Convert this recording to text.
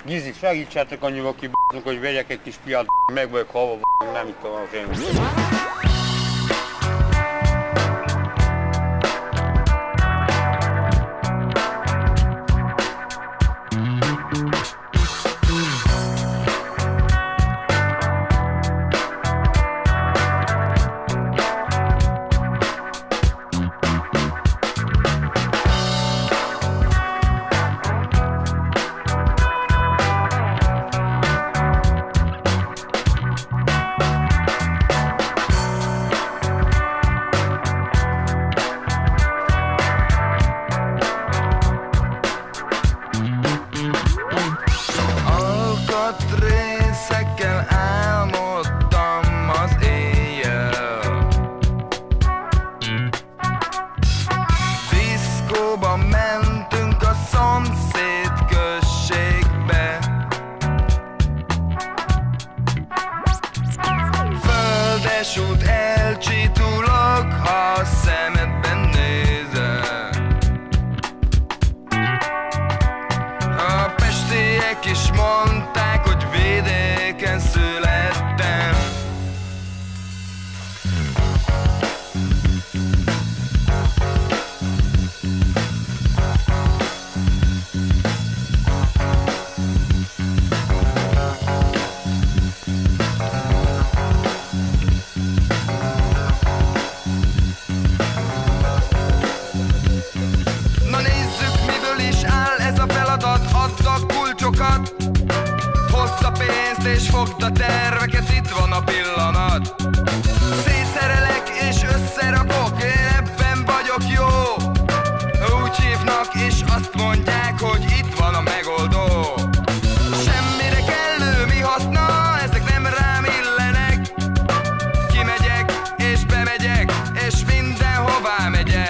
Gizi, segítsetek anyuga ki, hogy vegyek egy kis piát, meg vagyok halva, nem ittam a én. Részekkel álmodtam az éjjel. Diszkóba mentünk a szomszéd községbe. Földesút elcsitulok, ha a szemedben nézek. A pestiek is mondták, hogy vidéken születtem. Na nézzük, miből is áll ez a feladat. Add a kulcsokat, hozd a pénzt és fogd a terveket, itt van a pillanat. Szétszerelek és összerakok, én ebben vagyok jó. Úgy hívnak és azt mondják, hogy itt van a megoldó. Semmire kellő mi haszna, ezek nem rám illenek. Kimegyek és bemegyek, és mindenhová megyek.